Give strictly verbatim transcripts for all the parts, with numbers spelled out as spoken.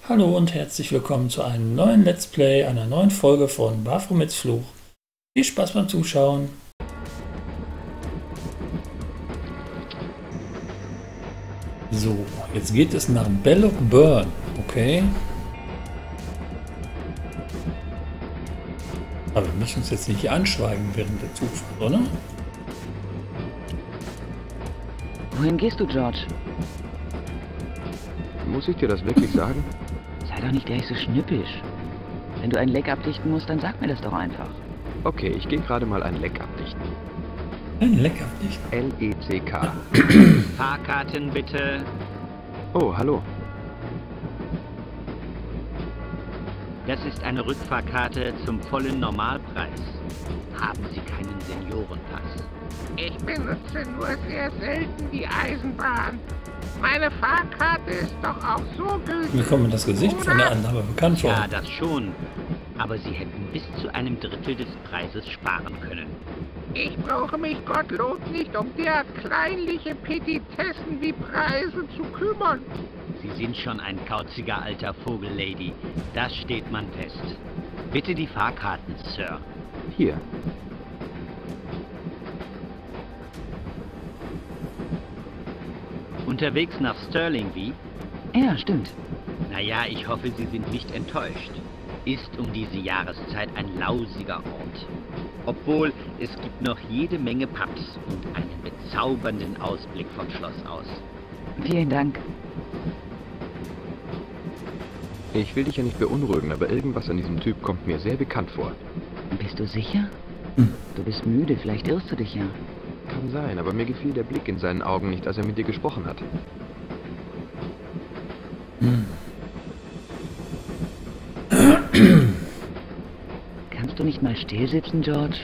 Hallo und herzlich willkommen zu einem neuen Let's Play, einer neuen Folge von Baphomets Fluch. Viel Spaß beim Zuschauen. So, jetzt geht es nach Belloc Burn, okay? Aber wir müssen uns jetzt nicht anschweigen während der Zugfahrt, oder? Wohin gehst du, George? Muss ich dir das wirklich sagen? Sei doch nicht gleich so schnippisch. Wenn du ein Leck abdichten musst, dann sag mir das doch einfach. Okay, ich gehe gerade mal ein Leck abdichten. Ein Leck abdichten. L E C K. Fahrkarten bitte. Oh, hallo. Das ist eine Rückfahrkarte zum vollen Normalpreis. Haben Sie keinen Seniorenpass? Ich benutze nur sehr selten die Eisenbahn. Meine Fahrkarte ist doch auch so gültig. Mir kommt mir das Gesicht von der Annahme bekannt vor. Ja, das schon. Aber Sie hätten bis zu einem Drittel des Preises sparen können. Ich brauche mich Gottlob nicht um derart kleinliche Petitessen wie Preise zu kümmern. Sie sind schon ein kauziger alter Vogel, Lady. Das steht man fest. Bitte die Fahrkarten, Sir. Hier. Unterwegs nach Stirling, wie? Ja, stimmt. Naja, ich hoffe, Sie sind nicht enttäuscht. Ist um diese Jahreszeit ein lausiger Ort. Obwohl, es gibt noch jede Menge Pubs und einen bezaubernden Ausblick vom Schloss aus. Vielen Dank. Ich will dich ja nicht beunruhigen, aber irgendwas an diesem Typ kommt mir sehr bekannt vor. Bist du sicher? Hm. Du bist müde, vielleicht irrst du dich ja. Kann sein, aber mir gefiel der Blick in seinen Augen nicht, als er mit dir gesprochen hat. Hm. Kannst du nicht mal still sitzen, George?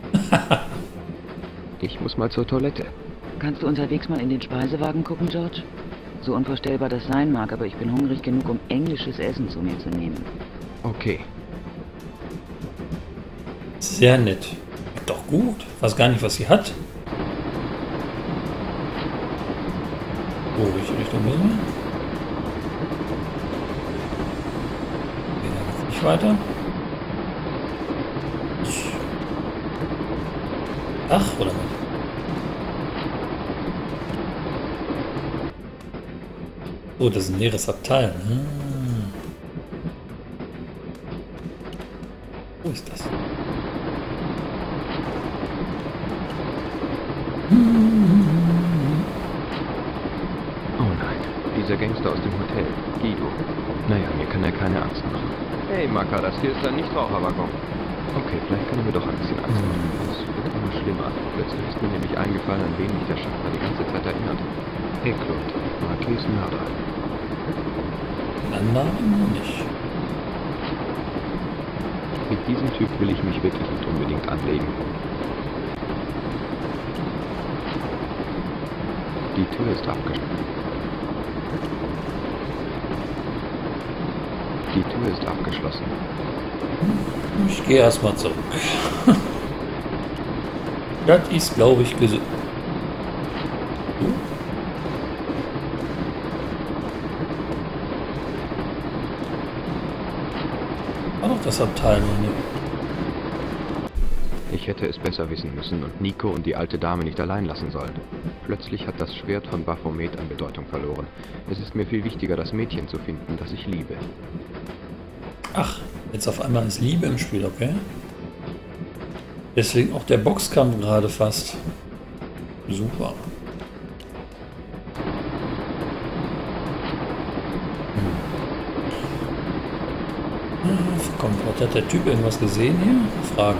Ich muss mal zur Toilette. Kannst du unterwegs mal in den Speisewagen gucken, George? So unvorstellbar das sein mag, aber ich bin hungrig genug, um englisches Essen zu mir zu nehmen. Okay. Sehr nett. Doch gut. Weiß gar nicht, was sie hat. Wo welche Richtung müssen wir? Okay, da geht's nicht weiter. Ach, oder was? Oh, das ist ein leeres Abteil. Hm. Wo ist das? Oh nein, dieser Gangster aus dem Hotel, Guido. Naja, mir kann er keine Angst machen. Hey, Maka, das hier ist ein Nichtraucherwaggon. Okay, vielleicht kann er mir doch ein bisschen Angst machen. Es wird immer schlimmer. Plötzlich ist mir nämlich eingefallen, an wen mich der Schaffner die ganze Zeit erinnert. Eklund, Marquis Mörder. Annahmen nicht. Mit diesem Typ will ich mich wirklich nicht unbedingt anlegen. Die Tür ist abgeschlossen. Die Tür ist abgeschlossen. Ich gehe erstmal zurück. Das ist, glaube ich, gesund. War doch das Abteil noch nicht. Ich hätte es besser wissen müssen und Nico und die alte Dame nicht allein lassen sollen. Plötzlich hat das Schwert von Baphomet an Bedeutung verloren. Es ist mir viel wichtiger, das Mädchen zu finden, das ich liebe. Ach, jetzt auf einmal ist Liebe im Spiel, okay? Deswegen auch der Boxkampf gerade fast. Super. Hm. Kommt, hat der Typ irgendwas gesehen hier? Fragen.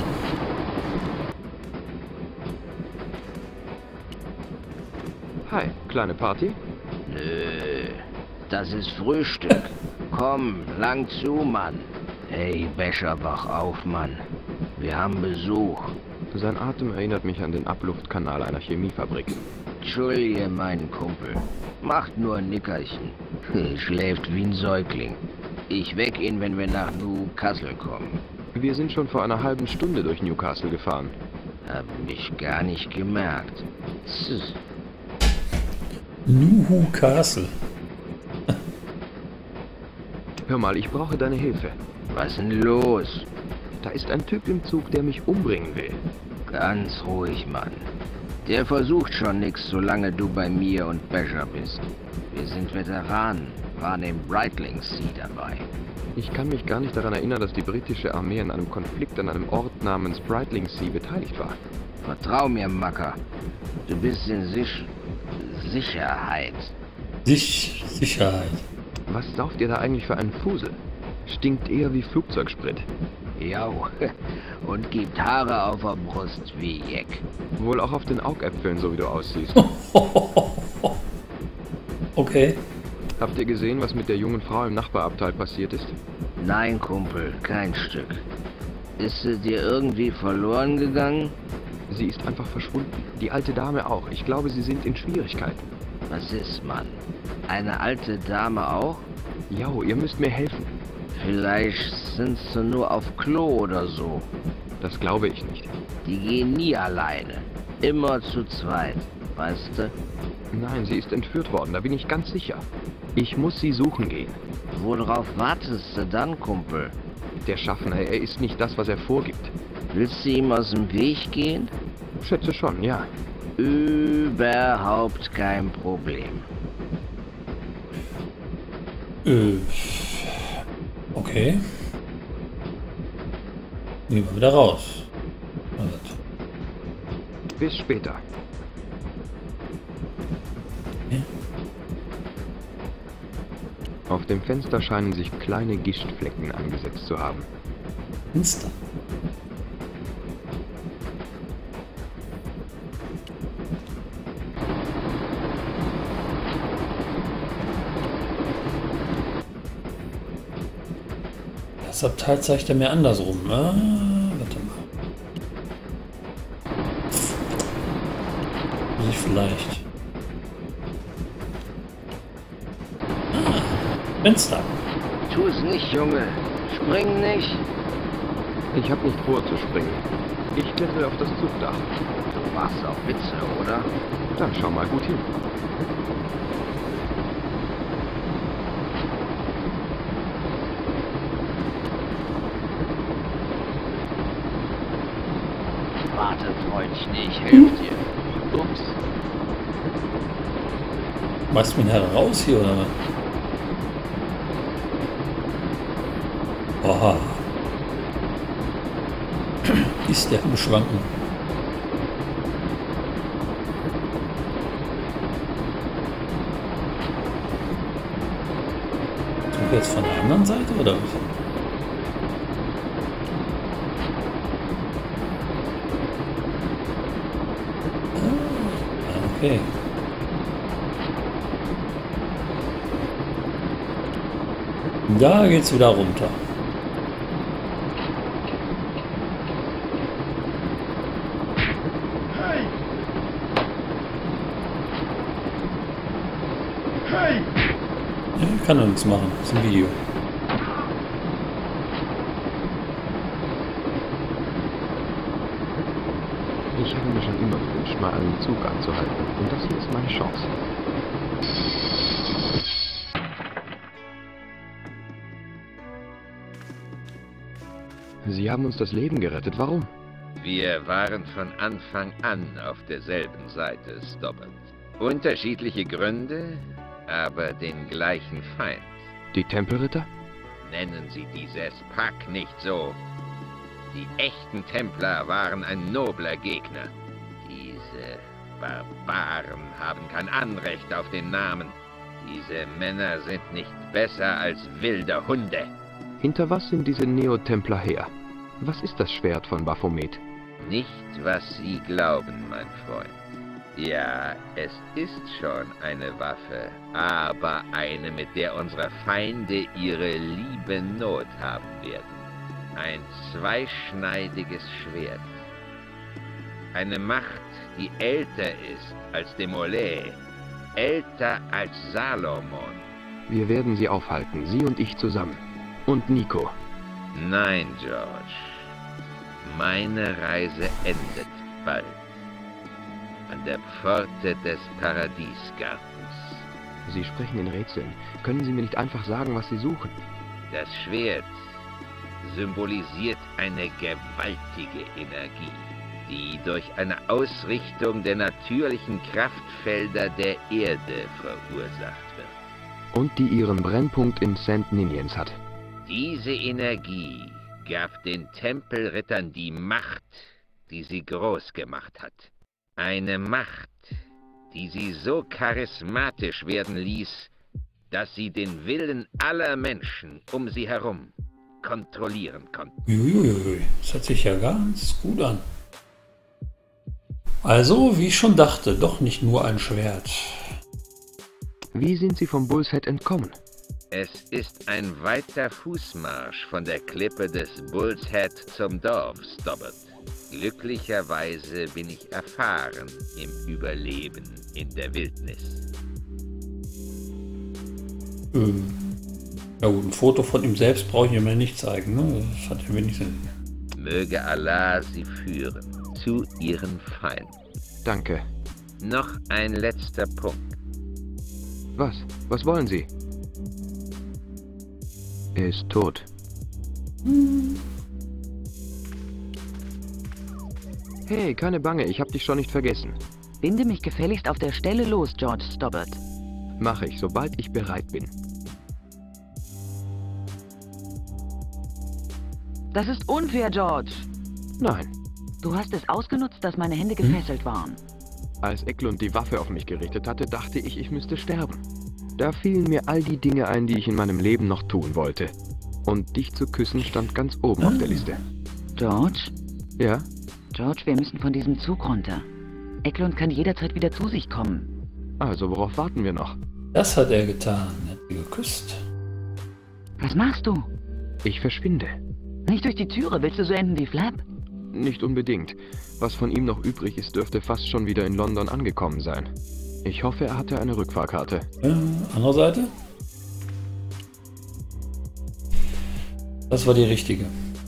Hi, kleine Party? Nö, das ist Frühstück. Komm, lang zu, Mann. Hey, Becher, wach auf, Mann. Wir haben Besuch. Sein Atem erinnert mich an den Abluftkanal einer Chemiefabrik. Entschuldige, meinen Kumpel. Macht nur ein Nickerchen. Schläft wie ein Säugling. Ich weck ihn, wenn wir nach Newcastle kommen. Wir sind schon vor einer halben Stunde durch Newcastle gefahren. Hab ich gar nicht gemerkt. Zzz. Newcastle. Hör mal, ich brauche deine Hilfe. Was denn los? Da ist ein Typ im Zug, der mich umbringen will. Ganz ruhig, Mann. Der versucht schon nichts, solange du bei mir und Becher bist. Wir sind Veteranen, waren im Brightling Sea dabei. Ich kann mich gar nicht daran erinnern, dass die britische Armee an einem Konflikt an einem Ort namens Brightling Sea beteiligt war. Vertrau mir, Macker. Du bist in Sich Sicherheit. Sich Sicherheit. Was sauft ihr da eigentlich für einen Fusel? Stinkt eher wie Flugzeugsprit. Jau, und gibt Haare auf der Brust wie Jeck. Wohl auch auf den Augäpfeln, so wie du aussiehst. Okay. Habt ihr gesehen, was mit der jungen Frau im Nachbarabteil passiert ist? Nein, Kumpel, kein Stück. Ist sie dir irgendwie verloren gegangen? Sie ist einfach verschwunden. Die alte Dame auch. Ich glaube, sie sind in Schwierigkeiten. Was ist, Mann? Eine alte Dame auch? Jau, ihr müsst mir helfen. Vielleicht sind sie nur auf Klo oder so. Das glaube ich nicht. Die gehen nie alleine. Immer zu zweit, weißt du? Nein, sie ist entführt worden, da bin ich ganz sicher. Ich muss sie suchen gehen. Worauf wartest du dann, Kumpel? Der Schaffner, er ist nicht das, was er vorgibt. Willst du ihm aus dem Weg gehen? Schätze schon, ja. Überhaupt kein Problem. Äh, okay. Nehmen wir wieder raus. Also. Bis später. Okay. Auf dem Fenster scheinen sich kleine Gischtflecken angesetzt zu haben. Fenster. Das Abteil zeigt er mir andersrum. Ah, warte mal. Muss ich vielleicht. Ah, Fenster. Tu es nicht, Junge. Spring nicht. Ich habe nicht vor zu springen. Ich klettere auf das Zugdach. Du machst auch Witze, oder? Dann schau mal gut hin. Warte, Freundchen, ich helfe dir. Ups. Machst du mich nachher raus hier, oder was? Oha. Ist der im Schwanken. Sind wir jetzt von der anderen Seite, oder was? Ah, okay. Da geht's wieder runter. Ja, kann doch nichts machen. Das ist ein Video. Ich habe mir schon immer gewünscht, mal einen Zug anzuhalten. Und das hier ist meine Chance. Sie haben uns das Leben gerettet. Warum? Wir waren von Anfang an auf derselben Seite, Stoppard. Unterschiedliche Gründe, aber den gleichen Feind. Die Tempelritter? Nennen Sie dieses Pack nicht so. Die echten Templer waren ein nobler Gegner. Diese Barbaren haben kein Anrecht auf den Namen. Diese Männer sind nicht besser als wilde Hunde. Hinter was sind diese Neotempler her? Was ist das Schwert von Baphomet? Nicht, was Sie glauben, mein Freund. Ja, es ist schon eine Waffe, aber eine, mit der unsere Feinde ihre liebe Not haben werden. Ein zweischneidiges Schwert. Eine Macht, die älter ist als Demolay, älter als Salomon. Wir werden sie aufhalten, Sie und ich zusammen. Und Nico. Nein, George. Meine Reise endet bald. An der Pforte des Paradiesgartens. Sie sprechen in Rätseln. Können Sie mir nicht einfach sagen, was Sie suchen? Das Schwert symbolisiert eine gewaltige Energie, die durch eine Ausrichtung der natürlichen Kraftfelder der Erde verursacht wird. Und die ihren Brennpunkt in Saint Ninians hat. Diese Energie gab den Tempelrittern die Macht, die sie groß gemacht hat. Eine Macht, die sie so charismatisch werden ließ, dass sie den Willen aller Menschen um sie herum kontrollieren konnten. Uiuiui, das hört sich ja ganz gut an. Also, wie ich schon dachte, doch nicht nur ein Schwert. Wie sind Sie vom Bull's Head entkommen? Es ist ein weiter Fußmarsch von der Klippe des Bull's Head zum Dorf, Stobbart. Glücklicherweise bin ich erfahren im Überleben in der Wildnis. Ähm, ja gut, ein Foto von ihm selbst brauche ich mir nicht zeigen, ne? Das hat ja wenig Sinn. Möge Allah sie führen zu ihren Feinden. Danke. Noch ein letzter Punkt. Was? Was wollen Sie? Er ist tot. Hey, keine Bange, ich hab dich schon nicht vergessen. Binde mich gefälligst auf der Stelle los, George Stobbart. Mache ich, sobald ich bereit bin. Das ist unfair, George. Nein. Du hast es ausgenutzt, dass meine Hände gefesselt waren. Als Eklund die Waffe auf mich gerichtet hatte, dachte ich, ich müsste sterben. Da fielen mir all die Dinge ein, die ich in meinem Leben noch tun wollte. Und dich zu küssen stand ganz oben auf der Liste. George? Ja? George, wir müssen von diesem Zug runter. Eklund kann jederzeit wieder zu sich kommen. Also, worauf warten wir noch? Das hat er getan. Er hat sie geküsst. Was machst du? Ich verschwinde. Nicht durch die Türe. Willst du so enden wie Flap? Nicht unbedingt. Was von ihm noch übrig ist, dürfte fast schon wieder in London angekommen sein. Ich hoffe, er hatte eine Rückfahrkarte. Äh, andere Seite? Das war die richtige.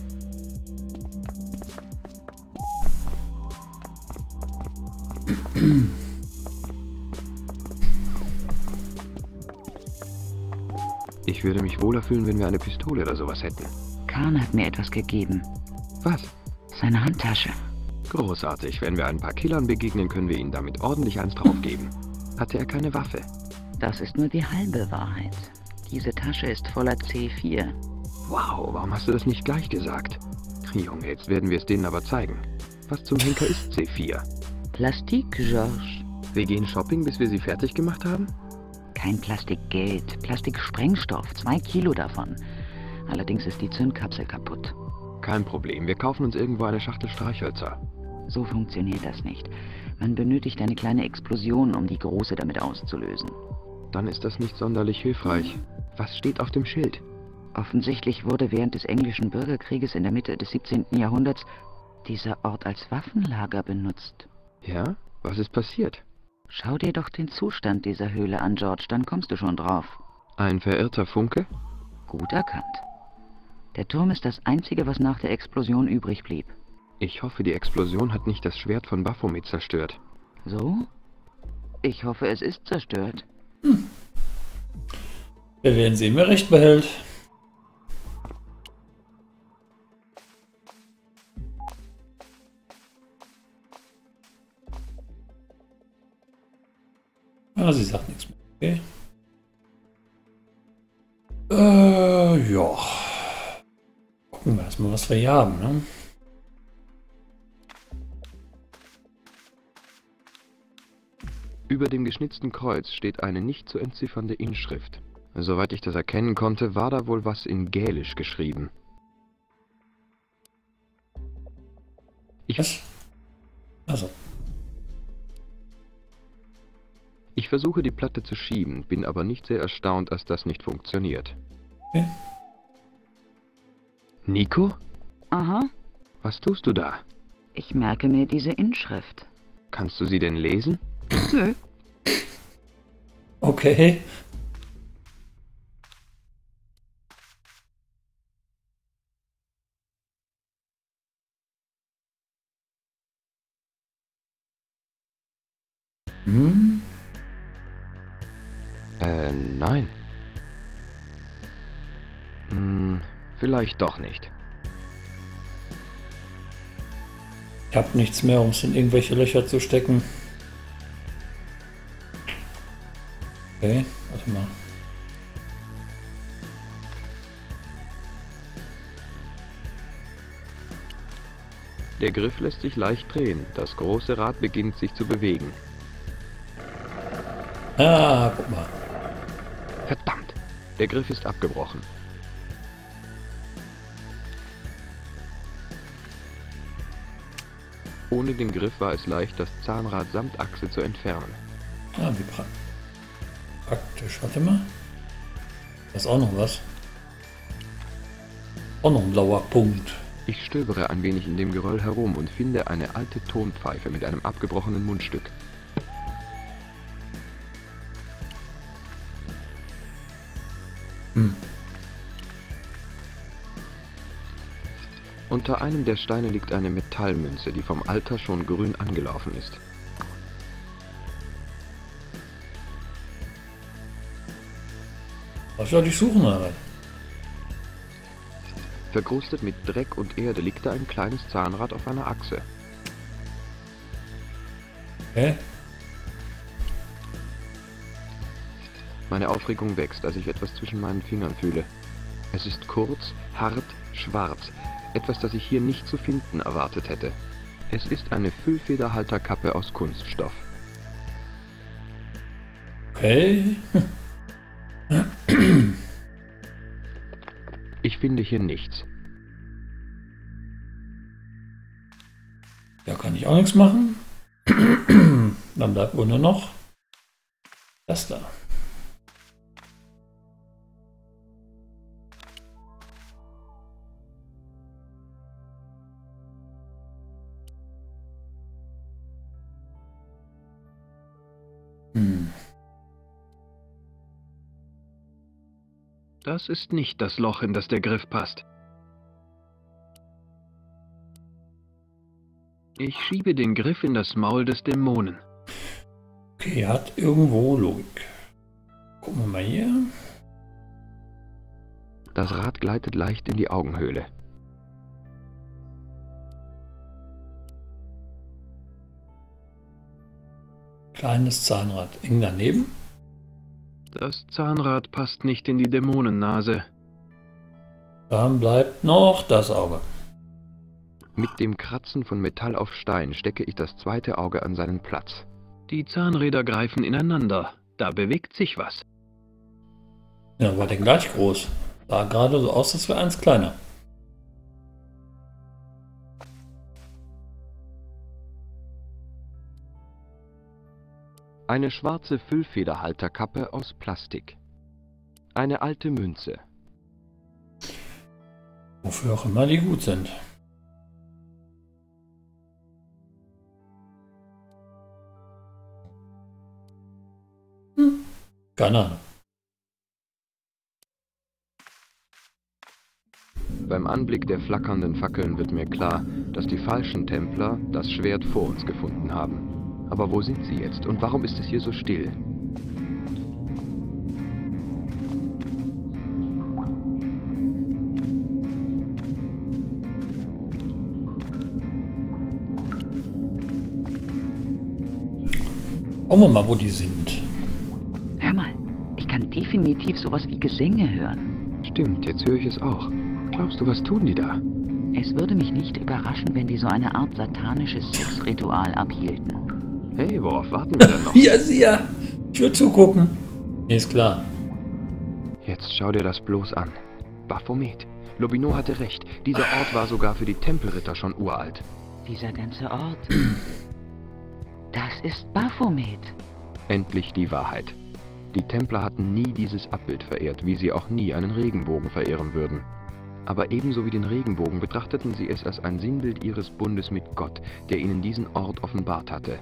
Ich würde mich wohler fühlen, wenn wir eine Pistole oder sowas hätten. Khan hat mir etwas gegeben. Was? Seine Handtasche. Großartig. Wenn wir ein paar Killern begegnen, können wir ihnen damit ordentlich eins draufgeben. Hatte er keine Waffe? Das ist nur die halbe Wahrheit. Diese Tasche ist voller C vier. Wow, warum hast du das nicht gleich gesagt? Junge, jetzt werden wir es denen aber zeigen. Was zum Henker ist C vier? Plastik, George. Wir gehen shopping, bis wir sie fertig gemacht haben? Kein Plastikgeld, Plastiksprengstoff, zwei Kilo davon. Allerdings ist die Zündkapsel kaputt. Kein Problem, wir kaufen uns irgendwo eine Schachtel Streichhölzer. So funktioniert das nicht. Man benötigt eine kleine Explosion, um die große damit auszulösen. Dann ist das nicht sonderlich hilfreich. Was steht auf dem Schild? Offensichtlich wurde während des englischen Bürgerkrieges in der Mitte des siebzehnten Jahrhunderts dieser Ort als Waffenlager benutzt. Ja? Was ist passiert? Schau dir doch den Zustand dieser Höhle an, George, dann kommst du schon drauf. Ein verirrter Funke? Gut erkannt. Der Turm ist das Einzige, was nach der Explosion übrig blieb. Ich hoffe, die Explosion hat nicht das Schwert von Baphomet zerstört. So? Ich hoffe, es ist zerstört. Hm. Wir werden sehen, wer recht behält. Ah, sie sagt nichts mehr. Okay. Äh, ja. Gucken wir erstmal, was wir hier haben, ne? Über dem geschnitzten Kreuz steht eine nicht zu entziffernde Inschrift. Soweit ich das erkennen konnte, war da wohl was in Gälisch geschrieben. Ich, was? Also. Ich versuche die Platte zu schieben, bin aber nicht sehr erstaunt, dass das nicht funktioniert. Okay. Nico? Aha. Was tust du da? Ich merke mir diese Inschrift. Kannst du sie denn lesen? Nö. Okay. Hm? Äh, nein. Hm, vielleicht doch nicht. Ich habe nichts mehr, um es in irgendwelche Löcher zu stecken. Okay, warte mal. Der Griff lässt sich leicht drehen. Das große Rad beginnt sich zu bewegen. Ah, guck mal. Verdammt! Der Griff ist abgebrochen. Ohne den Griff war es leicht, das Zahnrad samt Achse zu entfernen. Ah, wie pra praktisch. Warte mal. Da ist auch noch was. Auch noch ein blauer Punkt. Ich stöbere ein wenig in dem Geröll herum und finde eine alte Tonpfeife mit einem abgebrochenen Mundstück. Hm. Unter einem der Steine liegt eine Metallmünze, die vom Alter schon grün angelaufen ist. Was soll ich suchen, aber? Verkrustet mit Dreck und Erde liegt da ein kleines Zahnrad auf einer Achse. Hä? Meine Aufregung wächst, als ich etwas zwischen meinen Fingern fühle. Es ist kurz, hart, schwarz. Etwas, das ich hier nicht zu finden erwartet hätte. Es ist eine Füllfederhalterkappe aus Kunststoff. Okay. Ich finde hier nichts. Da kann ich auch nichts machen. Dann bleibt wohl nur noch das da. Hm. Das ist nicht das Loch, in das der Griff passt. Ich schiebe den Griff in das Maul des Dämonen. Okay, hat irgendwo Logik. Gucken wir mal hier. Das Rad gleitet leicht in die Augenhöhle. Kleines Zahnrad. Eng daneben. Das Zahnrad passt nicht in die Dämonennase. Dann bleibt noch das Auge. Mit dem Kratzen von Metall auf Stein stecke ich das zweite Auge an seinen Platz. Die Zahnräder greifen ineinander. Da bewegt sich was. Ja, war denn gleich groß. Sah gerade so aus, als wäre eins kleiner. Eine schwarze Füllfederhalterkappe aus Plastik. Eine alte Münze. Wofür auch immer die gut sind. Hm. Keine Ahnung. Beim Anblick der flackernden Fackeln wird mir klar, dass die falschen Templer das Schwert vor uns gefunden haben. Aber wo sind sie jetzt und warum ist es hier so still? Schauen wir mal, wo die sind. Hör mal, ich kann definitiv sowas wie Gesänge hören. Stimmt, jetzt höre ich es auch. Glaubst du, was tun die da? Es würde mich nicht überraschen, wenn die so eine Art satanisches Sexritual abhielten. Hey, worauf warten wir denn noch? Ja, sie ja. Ich würde zugucken. Ist klar. Jetzt schau dir das bloß an. Baphomet. Lobino hatte recht. Dieser Ort war sogar für die Tempelritter schon uralt. Dieser ganze Ort. Das ist Baphomet. Endlich die Wahrheit. Die Templer hatten nie dieses Abbild verehrt, wie sie auch nie einen Regenbogen verehren würden. Aber ebenso wie den Regenbogen betrachteten sie es als ein Sinnbild ihres Bundes mit Gott, der ihnen diesen Ort offenbart hatte.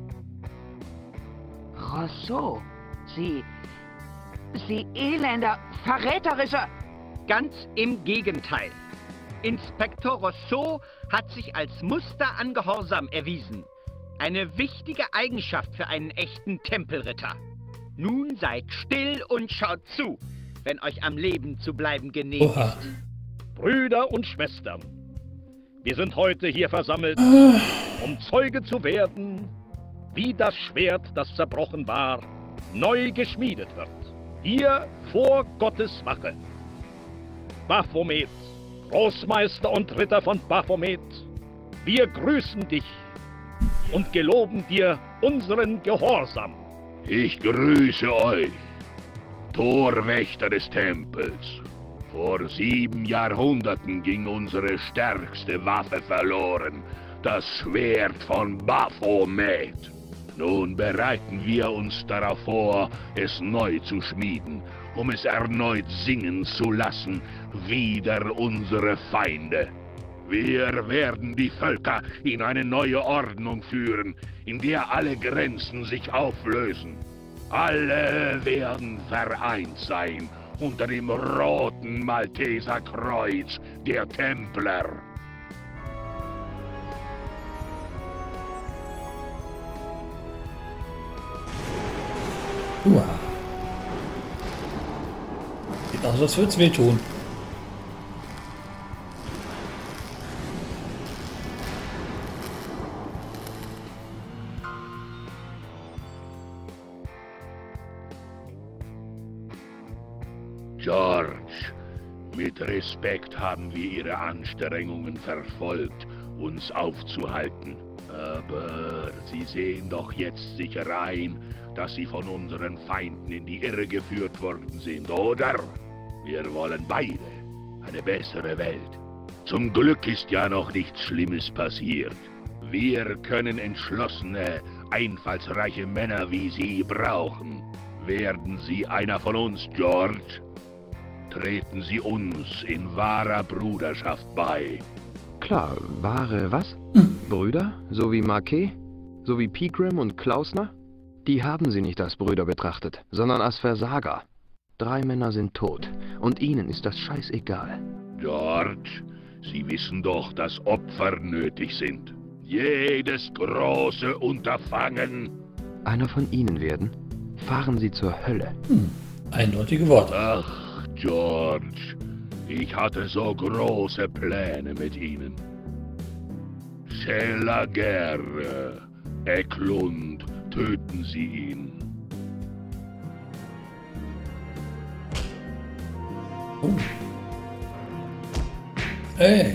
Rousseau, Sie... Sie elender, verräterischer... Ganz im Gegenteil. Inspektor Rousseau hat sich als Muster an Gehorsam erwiesen. Eine wichtige Eigenschaft für einen echten Tempelritter. Nun seid still und schaut zu. wenn euch am Leben zu bleiben genehmigt. Oha. Brüder und Schwestern, wir sind heute hier versammelt, um Zeuge zu werden, wie das Schwert, das zerbrochen war, neu geschmiedet wird. Hier vor Gottes Wache. Baphomet, Großmeister und Ritter von Baphomet, wir grüßen dich und geloben dir unseren Gehorsam. Ich grüße euch, Torwächter des Tempels. Vor sieben Jahrhunderten ging unsere stärkste Waffe verloren, das Schwert von Baphomet. Nun bereiten wir uns darauf vor, es neu zu schmieden, um es erneut singen zu lassen, wider unsere Feinde. Wir werden die Völker in eine neue Ordnung führen, in der alle Grenzen sich auflösen. Alle werden vereint sein unter dem roten Malteserkreuz der Templer. Uah. Sieht aus, als würde es wehtun. George, mit Respekt haben wir Ihre Anstrengungen verfolgt, uns aufzuhalten. Aber Sie sehen doch jetzt sicher ein, dass Sie von unseren Feinden in die Irre geführt worden sind, oder? Wir wollen beide eine bessere Welt. Zum Glück ist ja noch nichts Schlimmes passiert. Wir können entschlossene, einfallsreiche Männer wie Sie brauchen. Werden Sie einer von uns, George? Treten Sie uns in wahrer Bruderschaft bei. Klar, wahre was? Brüder? So wie Marquet? So wie Pegram und Klausner? Die haben sie nicht als Brüder betrachtet, sondern als Versager. Drei Männer sind tot, und ihnen ist das scheißegal. George, Sie wissen doch, dass Opfer nötig sind. Jedes große Unterfangen... Einer von ihnen werden? Fahren Sie zur Hölle. Hm. Eindeutige Worte. Ach, George, ich hatte so große Pläne mit Ihnen. Chalager, Eklund, töten Sie ihn. Oh. Hey.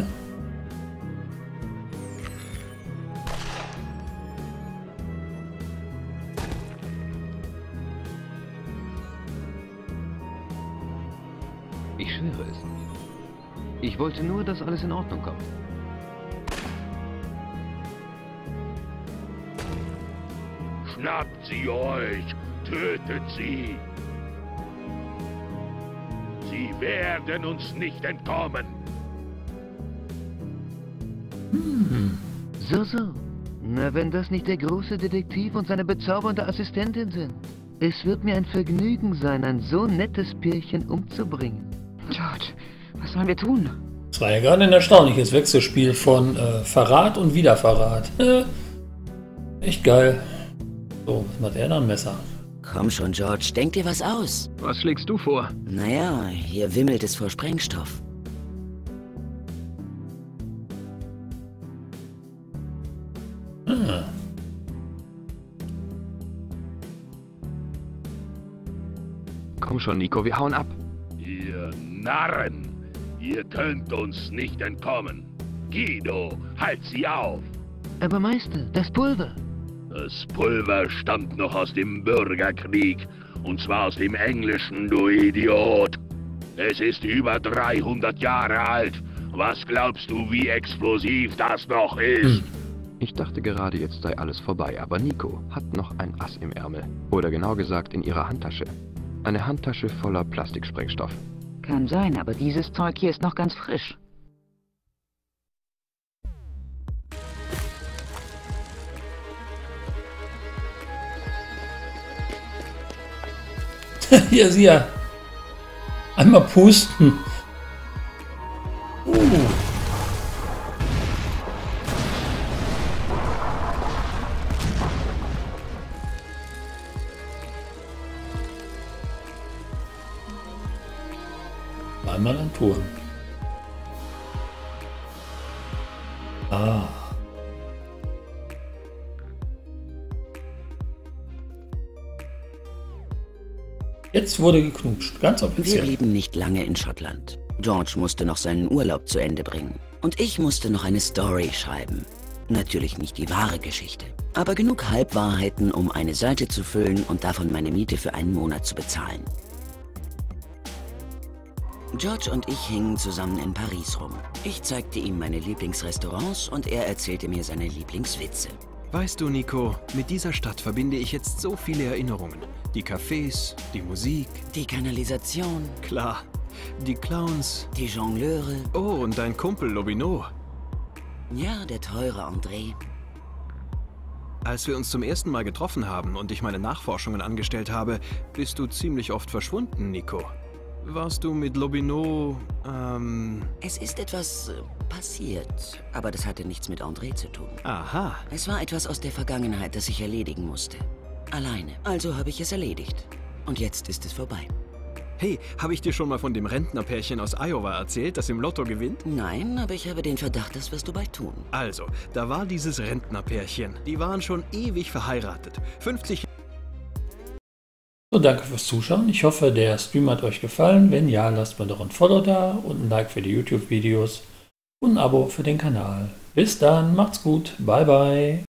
Ich schwöre es. Ich wollte nur, dass alles in Ordnung kommt. Schnappt sie euch, tötet sie. Sie werden uns nicht entkommen. Hm. So, so. Na, wenn das nicht der große Detektiv und seine bezaubernde Assistentin sind. Es wird mir ein Vergnügen sein, ein so nettes Pärchen umzubringen. George, was sollen wir tun? Das war ja gerade ein erstaunliches Wechselspiel von äh, Verrat und Wiederverrat. Äh, echt geil. So, was macht er da? Ein Messer? Komm schon, George, denk dir was aus. Was schlägst du vor? Naja, hier wimmelt es vor Sprengstoff. Ah. Komm schon, Nico, wir hauen ab. Ihr Narren, ihr könnt uns nicht entkommen. Guido, halt sie auf. Aber Meister, das Pulver. Das Pulver stammt noch aus dem Bürgerkrieg, und zwar aus dem Englischen, du Idiot. Es ist über dreihundert Jahre alt. Was glaubst du, wie explosiv das noch ist? Ich dachte gerade, jetzt sei alles vorbei, aber Nico hat noch ein Ass im Ärmel. Oder genau gesagt in ihrer Handtasche. Eine Handtasche voller Plastiksprengstoff. Kann sein, aber dieses Zeug hier ist noch ganz frisch. Hier, sieh ja. Einmal pusten. Uh. Einmal ein Turm. Ah. Jetzt wurde geknutscht, ganz offiziell. Wir blieben nicht lange in Schottland. George musste noch seinen Urlaub zu Ende bringen. Und ich musste noch eine Story schreiben. Natürlich nicht die wahre Geschichte, aber genug Halbwahrheiten, um eine Seite zu füllen und davon meine Miete für einen Monat zu bezahlen. George und ich hingen zusammen in Paris rum. Ich zeigte ihm meine Lieblingsrestaurants und er erzählte mir seine Lieblingswitze. Weißt du, Nico, mit dieser Stadt verbinde ich jetzt so viele Erinnerungen. Die Cafés, die Musik. Die Kanalisation. Klar. Die Clowns. Die Jongleure. Oh, und dein Kumpel Lobino. Ja, der teure André. Als wir uns zum ersten Mal getroffen haben und ich meine Nachforschungen angestellt habe, bist du ziemlich oft verschwunden, Nico. Warst du mit Lobino, ähm... Es ist etwas äh, passiert, aber das hatte nichts mit André zu tun. Aha. Es war etwas aus der Vergangenheit, das ich erledigen musste. Alleine. Also habe ich es erledigt. Und jetzt ist es vorbei. Hey, habe ich dir schon mal von dem Rentnerpärchen aus Iowa erzählt, das im Lotto gewinnt? Nein, aber ich habe den Verdacht, das wirst du bald tun. Also, da war dieses Rentnerpärchen. Die waren schon ewig verheiratet. fünfzig... So, danke fürs Zuschauen. Ich hoffe, der Stream hat euch gefallen. Wenn ja, lasst mir doch ein Follow da und ein Like für die YouTube-Videos und ein Abo für den Kanal. Bis dann, macht's gut. Bye, bye.